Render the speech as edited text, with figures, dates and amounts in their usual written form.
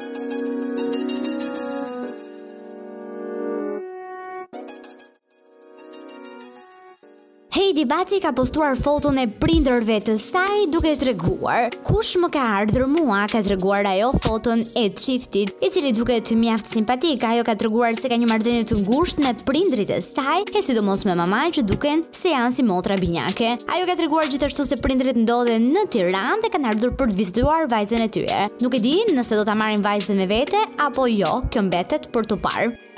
Heidi Bacit ka postuar foton e prindërve të saj duke treguar: kush më ka ardhur mua, ka treguar ajo foton e çiftit, i cili duket mjaft simpatik. Ajo ka treguar se ka një marrëdhënie të ngushtë me prindrit e saj, e sidomos me mamajin që duken se janë si motra binjake. Ajo ka treguar gjithashtu se prindrit ndodhen në Tiranë dhe kanë ardhur për të vizituar vajzën e tyre. Nuk e di nëse do ta marrin vajzën me vete apo jo, kjo mbetet për tu parë.